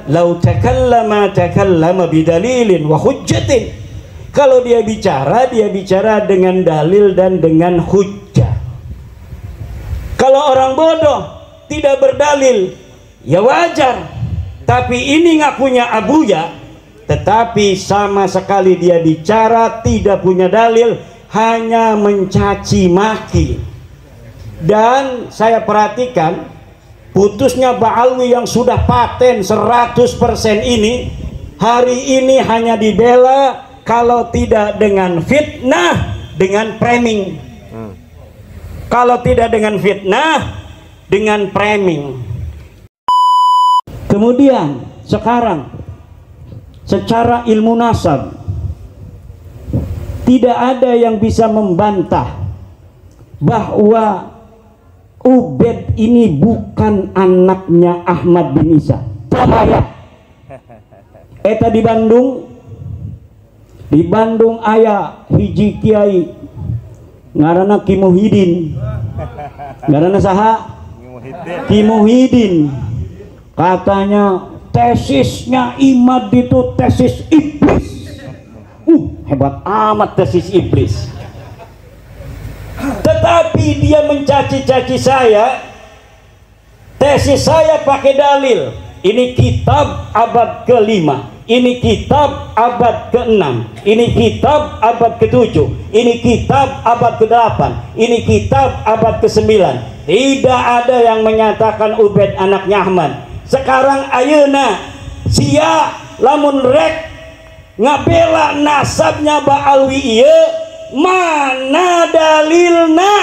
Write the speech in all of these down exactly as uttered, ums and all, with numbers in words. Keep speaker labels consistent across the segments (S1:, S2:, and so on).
S1: lau takallama takallama bidalilin wa hujjatin. Kalau dia bicara, dia bicara dengan dalil dan dengan hujjah. Kalau orang bodoh tidak berdalil, ya wajar. Tapi ini ngakunya abuya, tetapi sama sekali dia bicara tidak punya dalil, hanya mencaci maki. Dan saya perhatikan putusnya Ba'alwi yang sudah paten seratus persen ini, hari ini hanya dibela kalau tidak dengan fitnah, dengan framing. hmm. Kalau tidak dengan fitnah, dengan framing. Kemudian sekarang secara ilmu nasab tidak ada yang bisa membantah bahwa Ubed ini bukan anaknya Ahmad bin Isa. Tamaya. Eta di Bandung, di Bandung aya hiji kiai ngaranna Ki Muhyiddin. Ngaranna saha? Ki Muhyiddin. Katanya tesisnya Imad itu tesis iblis. Uh, hebat amat tesis iblis. Tetapi dia mencaci-caci saya. Tesis saya pakai dalil. Ini kitab abad kelima, ini kitab abad keenam, ini kitab abad ketujuh, ini kitab abad kedelapan, ini kitab abad kesembilan. Tidak ada yang menyatakan Ubed anaknya Ahmad. Sekarang ayeuna sia lamun rek ngabela nasabnya Ba'alwi ieu, mana dalilna?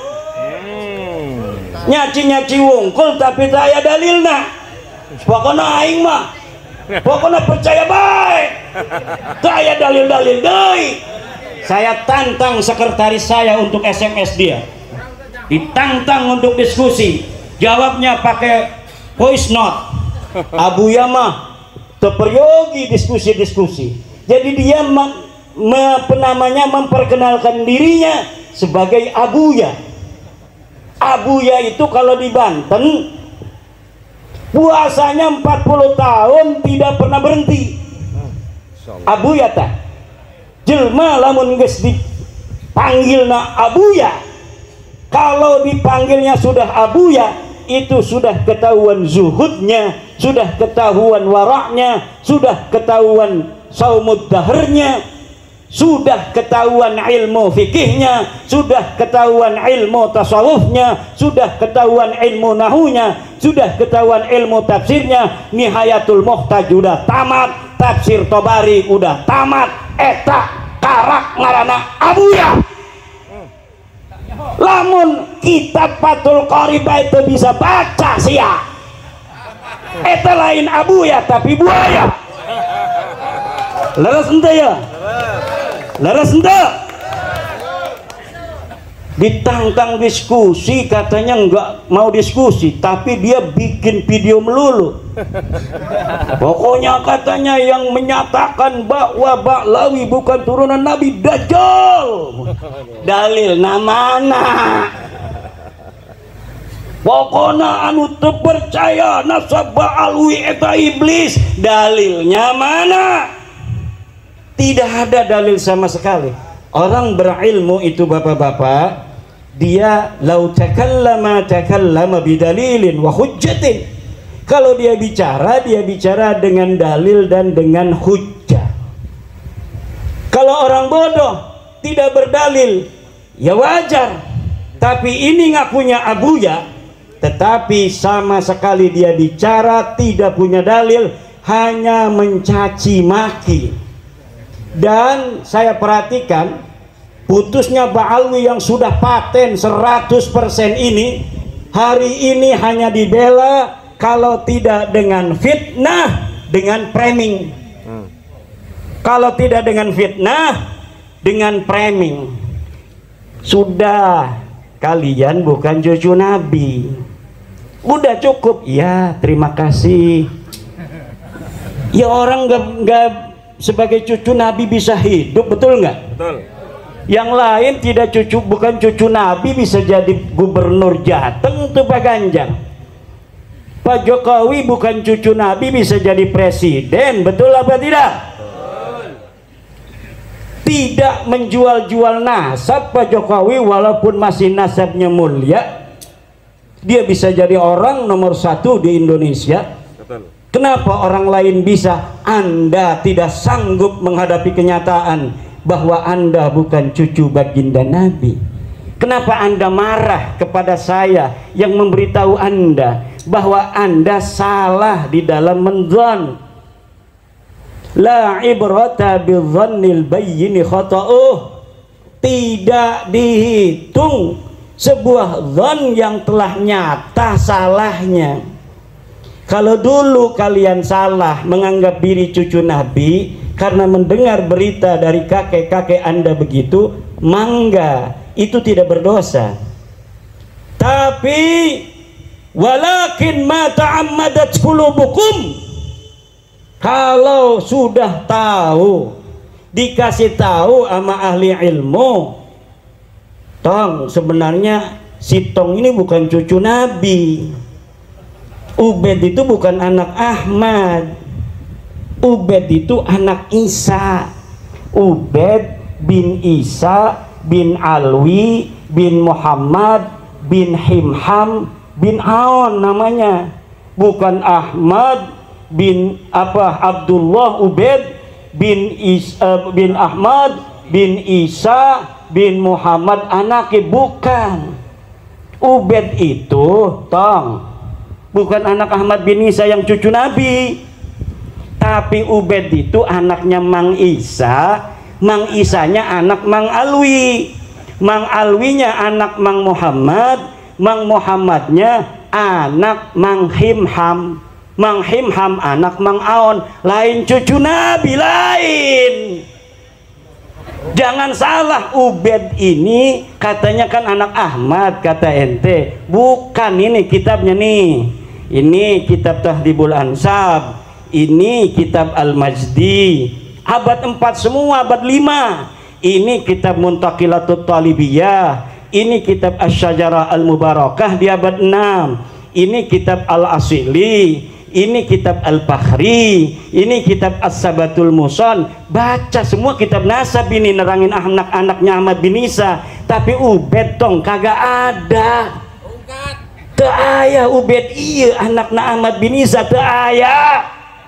S1: hmm. Nyaci-nyaci wungkul tapi tak aya dalilna. Pokoknya aing mah pokoknya percaya baik, tak aya dalil-dalil deui. Saya tantang sekretaris saya untuk S M S dia, ditantang untuk diskusi, jawabnya pakai voice note. Abuya mah terperyogi diskusi-diskusi. Jadi dia me, me, penamanya memperkenalkan dirinya sebagai Abuya. Abuya itu kalau di Banten puasanya empat puluh tahun tidak pernah berhenti. Abuya tak jelma lamun geus dipanggilna Abuya, kalau dipanggilnya sudah Abuya, itu sudah ketahuan zuhudnya, sudah ketahuan waraknya, sudah ketahuan saumud dahrnya, sudah ketahuan ilmu fikihnya, sudah ketahuan ilmu tasawufnya, sudah ketahuan ilmu nahunya, sudah ketahuan ilmu tafsirnya. Nihayatul Muhtaj udah tamat, tafsir Tobari udah tamat, eta karak ngaranna Abuya. Lamun kitab Fathul Qoribah itu bisa baca sia, eta lain Abuya tapi buaya. Leres ente ya? Leres ente? Ditantang diskusi, katanya nggak mau diskusi, tapi dia bikin video melulu. Pokoknya katanya yang menyatakan bahwa Ba'lawi bukan turunan Nabi Dajjal. Dalil namana? Pokoknya anu terpercaya nasab Ba'alwi eta iblis. Dalilnya mana? Tidak ada dalil sama sekali. Orang berilmu itu bapak-bapak, dia lau takallama takallama bidalilin wa hujjatin. Kalau dia bicara, dia bicara dengan dalil dan dengan hujjah. Kalau orang bodoh tidak berdalil, ya wajar. Tapi ini ngakunya Abuya, tetapi sama sekali dia bicara tidak punya dalil, hanya mencaci maki. Dan saya perhatikan putusnya Ba'alwi yang sudah paten seratus persen ini, hari ini hanya dibela kalau tidak dengan fitnah, dengan framing. hmm. Kalau tidak dengan fitnah, dengan framing. Sudah, kalian bukan cucu Nabi, udah cukup ya, terima kasih. Ya orang gak, gak sebagai cucu Nabi bisa hidup, betul nggak? Betul. Yang lain tidak cucu, bukan cucu Nabi bisa jadi gubernur Jateng tuh Pak Ganjar. Pak Jokowi bukan cucu Nabi bisa jadi presiden, betul apa tidak? Betul. Tidak menjual-jual nasab Pak Jokowi, walaupun masih nasabnya mulia, dia bisa jadi orang nomor satu di Indonesia. Betul. Kenapa orang lain bisa, Anda tidak sanggup menghadapi kenyataan bahwa Anda bukan cucu baginda Nabi? Kenapa Anda marah kepada saya yang memberitahu Anda bahwa Anda salah di dalam menzon? La ibrata bidzannil bayyini khata'uh. Tidak dihitung sebuah zon yang telah nyata salahnya. Kalau dulu kalian salah menganggap diri cucu Nabi karena mendengar berita dari kakek-kakek Anda begitu, mangga, itu tidak berdosa. Tapi walakin ma ta'ammadat qulubukum, kalau sudah tahu, dikasih tahu sama ahli ilmu, tong sebenarnya si Tong ini bukan cucu Nabi, Ubed itu bukan anak Ahmad, Ubed itu anak Isa, Ubed bin Isa bin Alwi bin Muhammad bin Himham bin Aon namanya, bukan Ahmad bin apa Abdullah Ubed bin Isa bin Ahmad bin Isa bin Muhammad anaknya, bukan. Ubed itu tong bukan anak Ahmad bin Isa yang cucu Nabi, tapi Ubed itu anaknya Mang Isa. Mang Isanya anak Mang Alwi, Mang Alwinya anak Mang Muhammad, Mang Muhammadnya anak Mang Himham, Mang Himham anak Mang Aon. Lain cucu Nabi, lain. Jangan salah, Ubed ini katanya kan anak Ahmad, kata ente. Bukan, ini kitabnya nih. Ini kitab Tahdhibul Ansab, ini kitab Al-Majdi, abad empat semua, abad lima. Ini kitab Muntaqilatut Talibiyah, ini kitab Asy-Syajarah Al-Mubarakah di abad enam, ini kitab Al-Asili, ini kitab Al-Fakhri, ini kitab As-Sabatul Muson. Baca semua kitab nasab ini, nerangin anak-anaknya Ahmad bin Isa. Tapi Ubed tong kagak ada. Teu aya Ubed iya anakna Ahmad bin Isa, teu aya.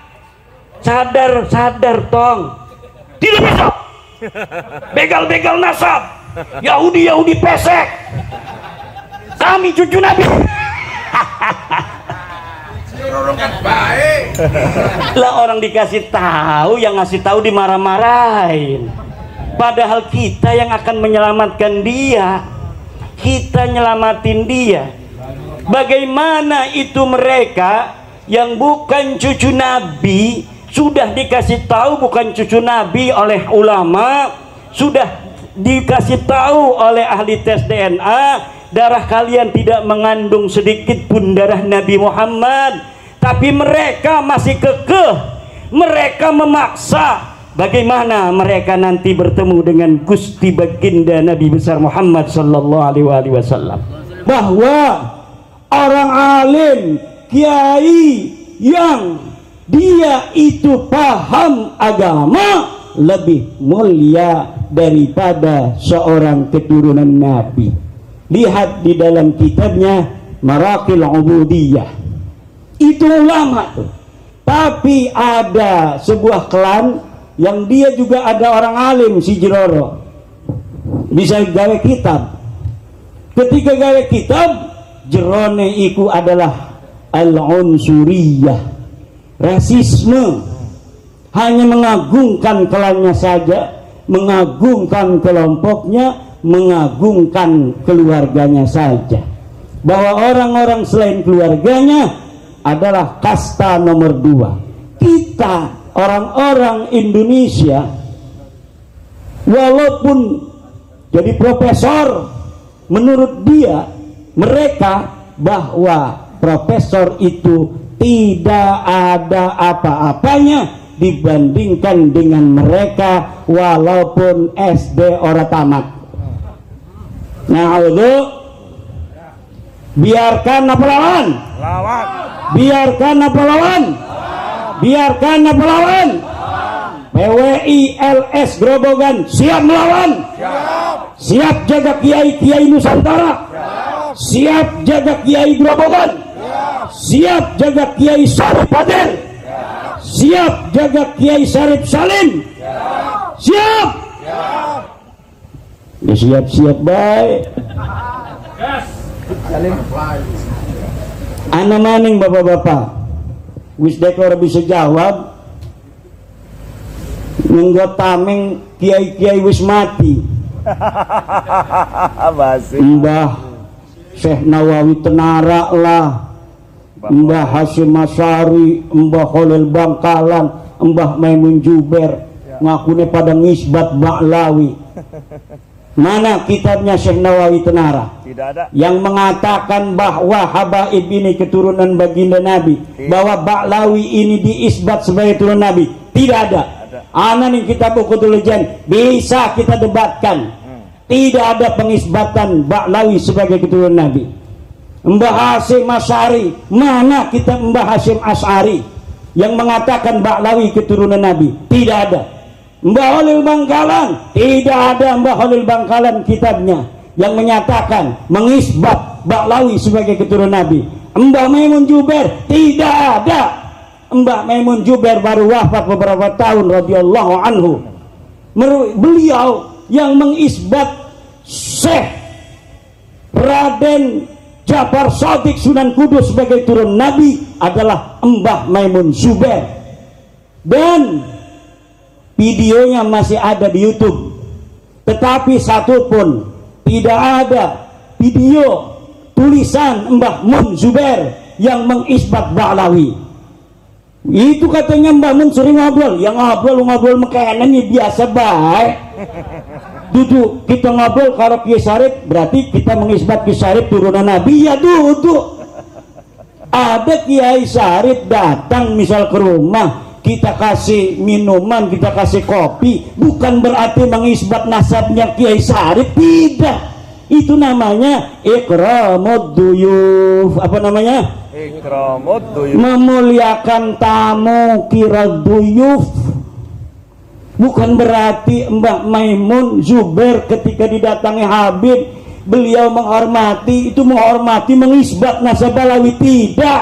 S1: Sadar, sadar tong. Tidak bisa. Begal-begal nasab. Yahudi-Yahudi pesek. Kami cucu Nabi. Lah orang dikasih tahu, yang ngasih tahu dimarah-marahin. Padahal kita yang akan menyelamatkan dia, kita nyelamatin dia. Bagaimana itu mereka yang bukan cucu Nabi sudah dikasih tahu bukan cucu Nabi oleh ulama, sudah dikasih tahu oleh ahli tes D N A, darah kalian tidak mengandung sedikit pun darah Nabi Muhammad, tapi mereka masih kekeh, mereka memaksa. Bagaimana mereka nanti bertemu dengan Gusti Baginda Nabi besar Muhammad sallallahu alaihi wasallam, bahwa orang alim, kiai yang dia itu paham agama lebih mulia daripada seorang keturunan Nabi. Lihat di dalam kitabnya Maraqil Ubudiyah, itu ulama tuh. Tapi ada sebuah klan yang dia juga ada orang alim, si Jiroro, bisa gawe kitab. Ketika gawe kitab, jerone iku adalah al-unsuriyah, rasisme, hanya mengagungkan klannya saja, mengagungkan kelompoknya, mengagungkan keluarganya saja, bahwa orang-orang selain keluarganya adalah kasta nomor dua. Kita orang-orang Indonesia walaupun jadi profesor, menurut dia, mereka, bahwa profesor itu tidak ada apa-apanya dibandingkan dengan mereka walaupun S D ora tamat. Nah, Biarkan apa lawan?
S2: Lawan.
S1: Biarkan apa lawan? Biarkan apa lawan? P W I L S Grobogan siap melawan.
S2: Siap.
S1: Siap jaga kiai-kiai Nusantara.
S2: Siap.
S1: Siap jaga kiai Grobogan.
S2: Siap.
S1: Siap jaga kiai Sarip Pader. Siap jaga kiai Sarip Salim.
S2: Siap.
S1: Siap.
S2: Siap.
S1: Ya siap-siap baik. Ana maning bapak-bapak. Wis dekor bisa jawab. Nenggo tameng kiai-kiai wis mati.
S2: Basi.
S1: Mbah Syekh Nawawi Tenara lah, Mbah Hasyim Asy'ari, Mbah Khalil Bangkalan, Mbah Maimun Juber, ngakune pada ngisbat Ba'lawi. Mana kitabnya Syekh Nawawi Tenara?
S2: Tidak ada.
S1: Yang mengatakan bahwa habaib ini keturunan baginda Nabi,
S2: Tidak.
S1: bahwa Ba'lawi ini diisbat sebagai keturunan Nabi. Tidak ada. Ana nih kitab Uqudul Jan bisa kita debatkan. Hmm. Tidak ada pengisbatan Ba'lawi sebagai keturunan Nabi. Mbah Hasyim Asy'ari, mana kitab Mbah Hasyim Asy'ari yang mengatakan Ba'lawi keturunan Nabi? Tidak ada. Mbah Khalil Bangkalan, tidak ada Mbah Khalil Bangkalan kitabnya yang menyatakan mengisbat Ba'lawi sebagai keturunan Nabi. Mbah Maimun Juber, tidak ada. Mbah Maimun Juber baru wafat beberapa tahun radhiyallahu anhu. Beliau yang mengisbat Syekh Raden Ja'far Shadiq Sunan Kudus sebagai turun Nabi adalah Mbah Maimun Juber, dan videonya masih ada di YouTube. Tetapi satu pun tidak ada video tulisan Mbah Mun Juber yang mengisbat Ba'lawi. Itu katanya Mbah Mun sering ngobrol, yang ngobrol ngobrol makanan ini biasa baik. Duduk kita ngobrol kalau Kiai Sarip berarti kita mengisbat Kiai Sarip turunan Nabi, ya duduk. Ada Kiai Sarip datang misal ke rumah, kita kasih minuman, kita kasih kopi, bukan berarti mengisbat nasabnya Kiai Sarip, tidak. Itu namanya ikramud duyuf. Apa namanya?
S2: Ikramud duyuf.
S1: Memuliakan tamu, kira duyuf. Bukan berarti Mbah Maimun Juber ketika didatangi Habib beliau menghormati, itu menghormati mengisbat nasab Ba'lawi, tidak.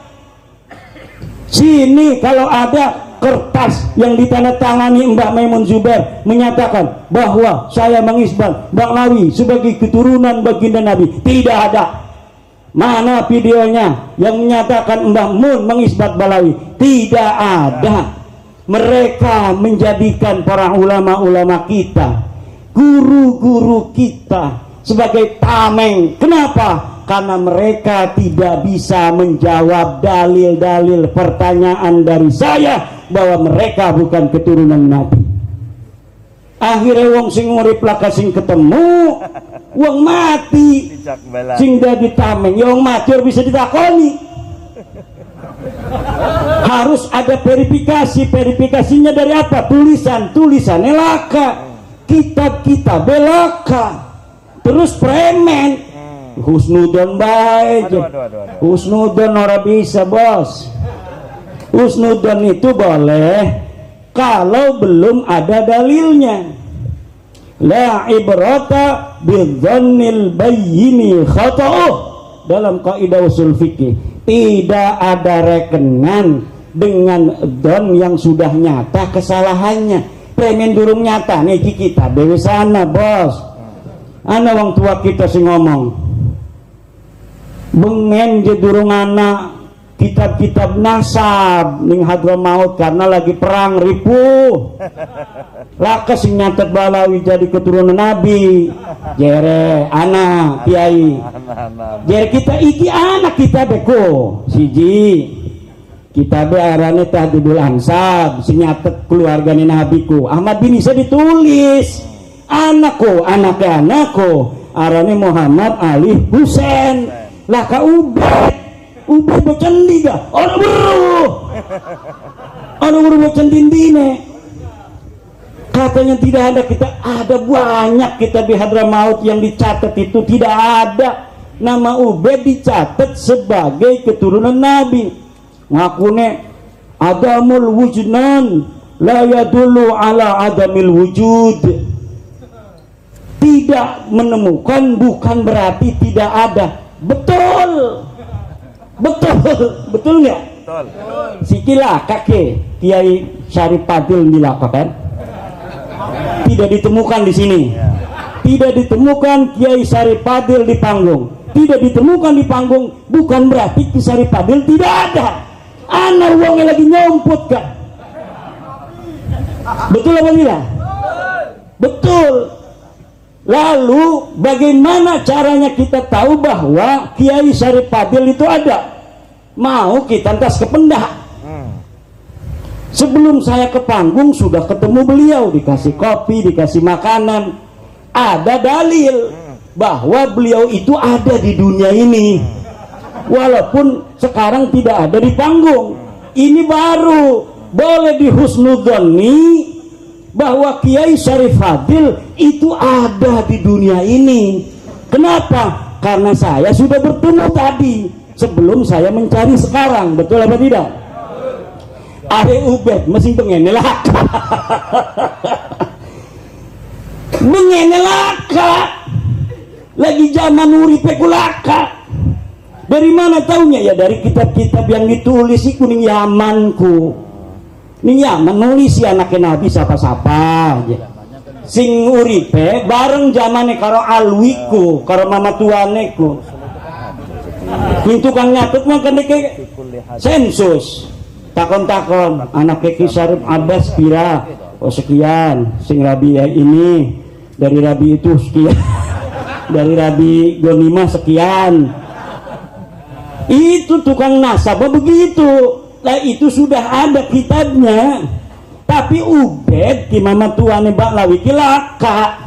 S1: Sini kalau ada kertas yang ditandatangani Mbah Maimun Juber menyatakan bahwa saya mengisbat Ba'lawi sebagai keturunan baginda Nabi, tidak ada. Mana videonya yang menyatakan Mbah Mun mengisbat Ba'lawi? Tidak ada. Mereka menjadikan para ulama-ulama kita, guru-guru kita sebagai tameng. Kenapa? Karena mereka tidak bisa menjawab dalil-dalil pertanyaan dari saya bahwa mereka bukan keturunan Nabi. Akhirnya wong sing urip laka sing ketemu, wong mati sing dadi tameng, ya wong mati bisa ditakoni. Harus ada verifikasi. Verifikasinya dari apa? Tulisan, tulisannya laka, kitab-kitab belaka, terus premen. Husnudon baik, husnudon ora bisa bos. Husnudon itu boleh kalau belum ada dalilnya. La ibrata bidzannil bayyini khata'uh. Dalam kaidah usul fikih tidak ada rekenan dengan don yang sudah nyata kesalahannya. Premen durung nyata nih kita dewi sana bos. Ana wong tua kita sing ngomong bengen je durung ana kitab-kitab nasab ning Hadramaut karena lagi perang ripuh. Laka sing nyatet Ba'lawi jadi keturunan Nabi. Jere anak kiai. Jere kita iki anak kita beko siji. Kita be arane Tahdidul Ansab sing nyatet keluargane nabiku. Ahmad bin Isa ditulis. Anakku, anaknya anakku arane Muhammad Ali Husain. Lah ka ubed. Ubed becendi gak? Orang beruh. Orang beruh becendindine. Katanya tidak ada, kita ada banyak kita di Hadramaut yang dicatat itu tidak ada. nama Ubaid dicatat sebagai keturunan Nabi. Ngakune adamul wujudnan la yadullu ala adamil wujud. Tidak menemukan bukan berarti tidak ada. Betul, betul, betul nggak?
S2: Betul.
S1: Sikila kakek Kiai Syarif Fadil Milaka kan? Tidak ditemukan di sini. Tidak ditemukan Kiai Syarif Fadil di panggung. Tidak ditemukan di panggung bukan berarti Kiai Syarif Fadil tidak ada. Anak uangnya lagi nyomput kan? Betul apa tidak? Betul. Lalu bagaimana caranya kita tahu bahwa Kiai Syarif Fadil itu ada? Mau kita tas ke pendak. Sebelum saya ke panggung sudah ketemu beliau, dikasih kopi, dikasih makanan. Ada dalil bahwa beliau itu ada di dunia ini. Walaupun sekarang tidak ada di panggung. Ini baru boleh dihusnudoni bahwa Kiai Syarif Fadil itu ada di dunia ini. Kenapa? Karena saya sudah bertemu tadi sebelum saya mencari sekarang. Betul apa tidak? Are Ubaid mesti pengenelak. Mengenelaka. Lagi zaman uripe kulaka. Dari mana taunya? Ya dari kitab-kitab yang ditulis di kuning Yamanku. Ning Yaman nulis si anaknya Nabi siapa-siapa aja. Sing uripe bareng zamane karo alwiku, karo mama tuaneku. Ning tukang nyatet mah kan deke sensus. Takon-takon anak Kiai Syarif Abbas pira? Oh sekian. Sing Rabi ini dari Rabi itu sekian. Dari Rabi Gonima sekian. Itu tukang nasabah begitu. Lah itu sudah ada kitabnya. Tapi Ubaid ki mama tuane Baklawi ki laka.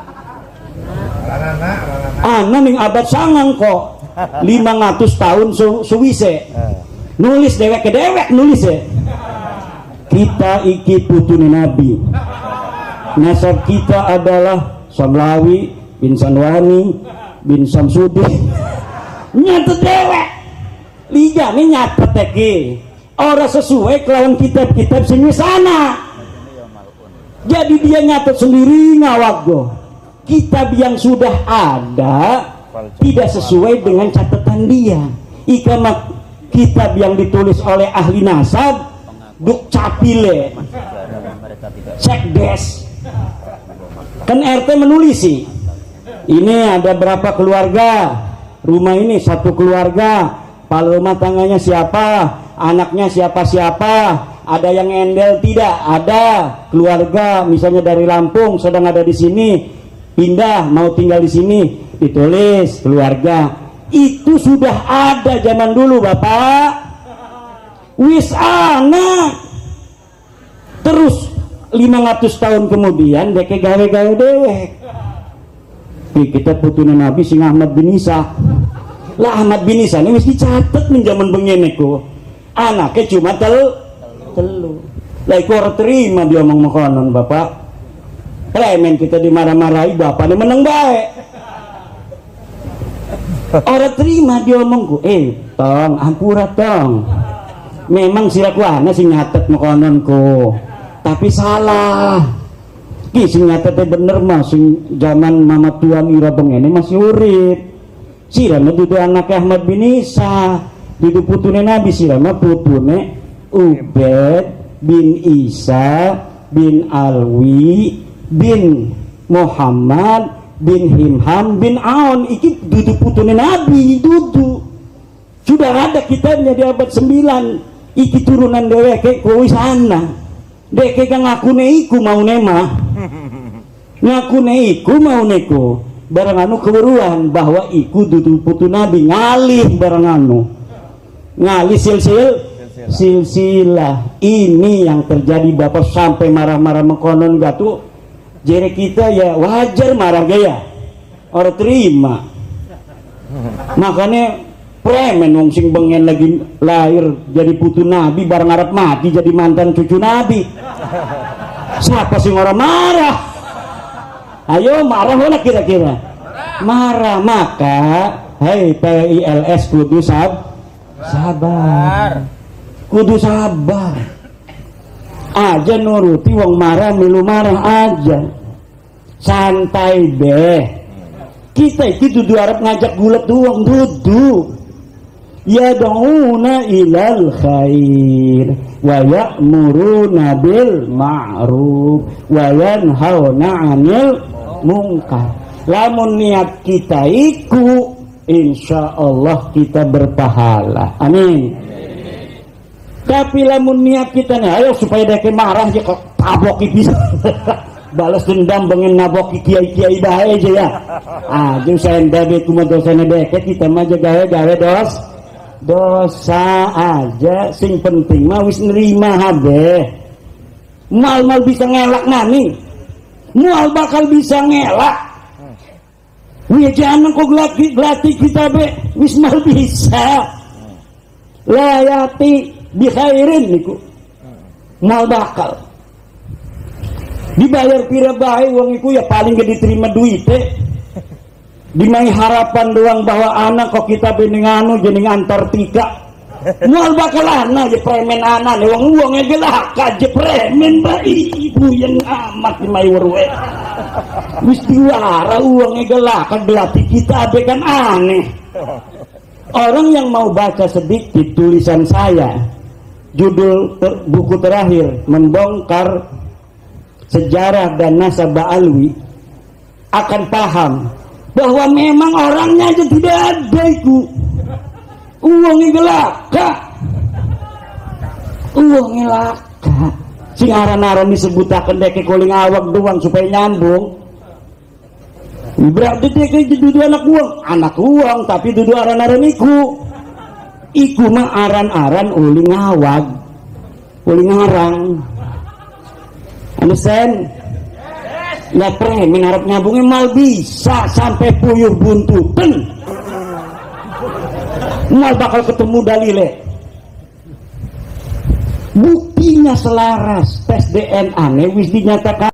S1: Ana ning abad sangang kok. lima ratus tahun su suwise. Nulis dewek ke dewek nulis ya. Kita iki putune Nabi. Nasab kita adalah Samlawi bin Sanwani bin Samsudin. Nyatet dewek. Liga ini nyatet iki. Orang sesuai kelawan kitab-kitab sing sana. Jadi dia nyatet sendiri ngawak go. Kitab yang sudah ada tidak sesuai dengan catatan dia. Ikamat kitab yang ditulis oleh ahli nasab duk capile sekdes kan R T menulisi ini ada berapa keluarga, rumah ini satu keluarga, kepala rumah tangganya siapa, anaknya siapa-siapa, ada yang endel tidak, ada keluarga misalnya dari Lampung sedang ada di sini, pindah mau tinggal di sini, ditulis keluarga. Itu sudah ada zaman dulu Bapak. Wis ana. Terus lima ratus tahun kemudian deke gawe-gawe dewek. Kita putune Nabi sing Ahmad bin Isa. Lah Ahmad bin Isa ini wis dicatet ning zaman bengene ku. Anaknya cuma tel telu. Lah iku ora terima dia omong makanan Bapak. Premen kita dimarah-marahi bapaknya meneng bae. Orang terima dia omongku, eh tong ampura tong. Memang siraku ana sing nyatet makananku, tapi salah. Ki sing nyatetnya bener mah sing zaman mama tuan ira bengene masih urip. Sirama dudu anak Ahmad bin Isa, dudu putune Nabi, sirama putune Ubaid bin Isa bin Alwi bin Muhammad bin Himham bin Aun. Iki dudu putune Nabi, dudu sudah ada kitabnya di abad sembilan. Iki turunan dheweke kuwi sana deke kang ngakune iku mau nema ngakune iku mau neko barang anu keweruan bahwa iku dudu putu Nabi, ngalih barang anu ngalih silsil silsilah. Ini yang terjadi Bapak sampai marah-marah mengkonon gatu. Jadi kita ya wajar marah gaya orang terima. Makanya premen wong sing bengen lagi lahir jadi putu Nabi bareng arep mati jadi mantan cucu Nabi. Siapa sing orang marah? Ayo marah mana kira-kira? Marah. Maka hei P I L S kudu sab sabar, kudu sabar aja nuruti wong marah milu marah aja, santai deh. Kita itu dudu arep ngajak gulat doang, dudu ya da'una ilal khair wa ya'muruna bil ma'ruf wa yanhauna 'anil munkar. Lamun niat kita iku insyaallah kita berpahala, amin. Tapi lamun niat kita nih ayo supaya deke marah aja kok taboki bisa balas dendam pengen naboki kiai-kiai bae aja ya. Ah, jeung saenda be kumaha dosana deke kita mah gawe-gawe dos dosa aja, sing penting mah wis nerima habe. Mal-mal bisa ngelak nani, mual bakal bisa ngelak. Wih jangan kok glati glati kita be, wis mal bisa. Layati bi khairin niku, mal bakal dibayar pira bae wong iku ya paling gak diterima duit teh. Dimai harapan doang bahwa anak kok kita bening anu jeneng Antartika. Mual bakal anak je premen anak wong wonge gelak aja premen bae ibu yang amat dimai werwe. Wis diwara wonge gelak gelati kita be kan aneh. Orang yang mau baca sedikit tulisan saya, judul ter, buku terakhir membongkar sejarah dan nasab Alwi, akan paham bahwa memang orangnya aja tidak ada itu uangnya gelaka, uangnya laka. Sing aran-aran disebutakan deke koling awak doang supaya nyambung. Berarti deke dudu anak uang, anak uang tapi dudu aran-aran iku. Iku mah aran-aran uli ngawag, uli ngarang. Understand? Lah premen harap nyambungnya mal bisa sampai puyuh buntutan. Mal bakal ketemu dalile. Buktinya selaras tes D N A wis dinyatakan